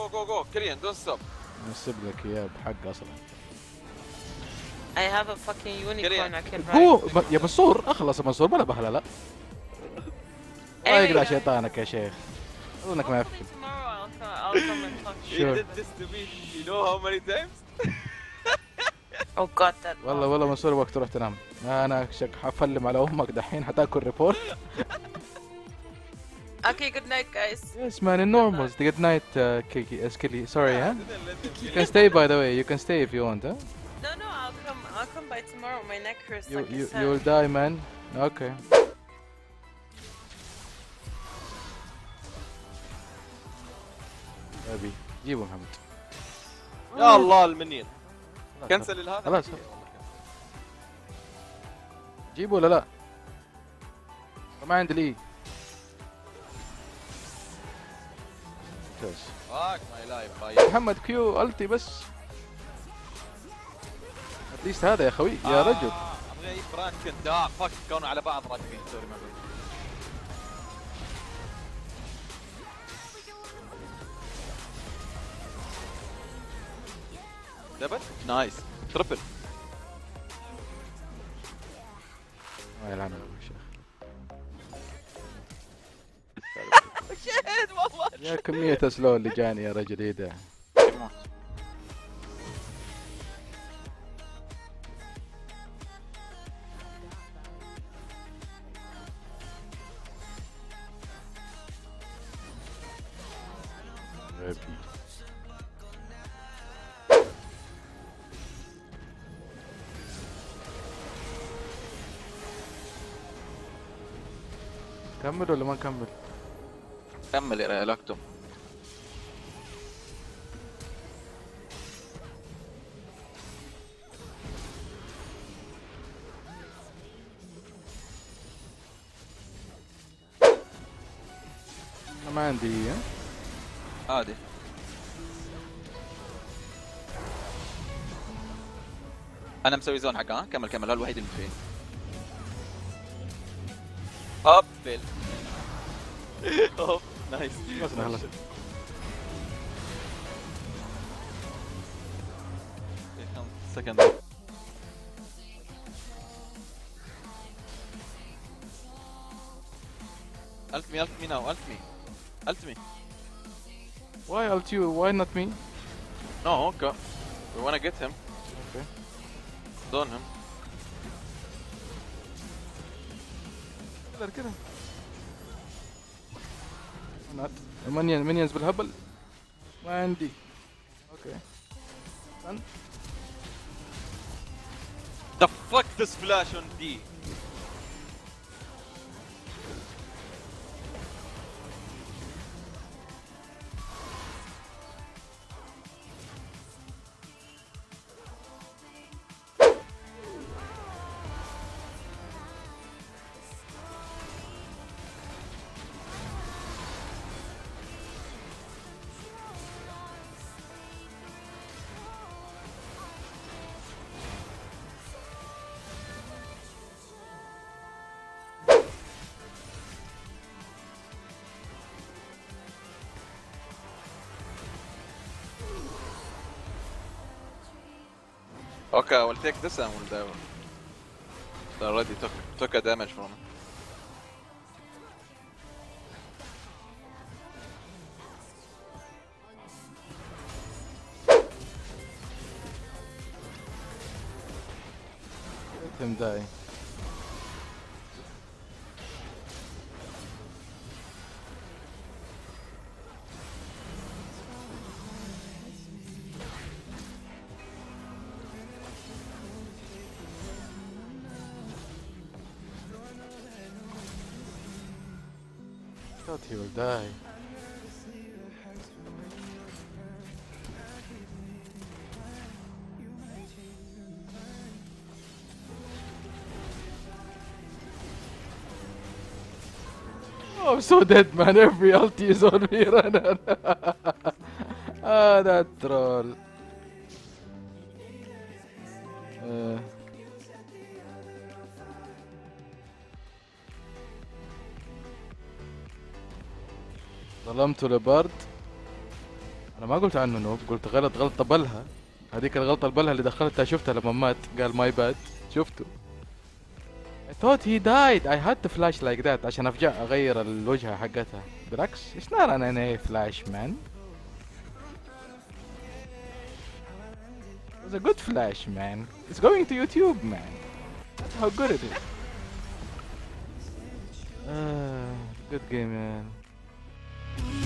go Killian don't stop. نسيب لك اياه بحق اصلا. I have a fucking unicorn I can ride. هو يا منصور اخلص يا منصور بلا بهلا لا. الله يقلع Anyway, شيطانك يا شيخ. اظنك ما hopefully يفهم. tomorrow I'll come and talk to He you. Sure. did this to me. You know how many times? Oh god, that. والله منصور وقت تروح تنام. انا حفلم على امك دحين حتاكل ريبورت. Okay, good night, guys. Yes man, in normals. Good night, Kiki, Skilly. Sorry, huh? You can stay by the way. You can stay if you want, huh? No, I'll come by tomorrow. My neck hurts like You a sack. will die, man. Okay. أبي جيبوا محمد. يا الله المنين. كنسل هذا. خلاص. جيبوا ولا لا؟ ما عندي لي. ممتاز. فاك ماي لايف. محمد كيو التي بس. اتليست هذا يا خوي يا رجل. ابغى اجيب برانكن دا فك كانوا على بعض راكبين سوري ما قلت. دبل نايس تربل. ما يلعنك يا شيخ. شهد والله. يا كمية اسلول اللي جاني يا رجل ايه ده. كمل ولا ما نكمل؟ كمل يا لاكتوم. انا ما عندي عادي. انا مسوي زون حقها كمل هذا الوحيد اللي فيه. هبل. اوف نايس. خلاص. سكند. Help me now, help me. Why ult you? Why not me? No, okay. We wanna get him. Okay. Zone him. كده. المنيونز بالهبل ما عندي. اوكي. The fuck this flash on D. Okay, I will take this and we'll die. They already took a damage from it. Let him die. Thought he will die. Oh, I'm so dead, man. Every ulti is on me. Run. Ah, that troll. ظلمت لبرد. انا ما قلت عنه نوب، قلت غلطة بلها. هذيك الغلطة البلها اللي دخلتها شفتها لما مات، قال ماي باد، شفته. I thought he died. I had to flash like that عشان افجع اغير الوجهة حقتها. بالعكس it's not an NA flash man. It was a good flash man. It's going to YouTube man. That's how good it is. Good game man.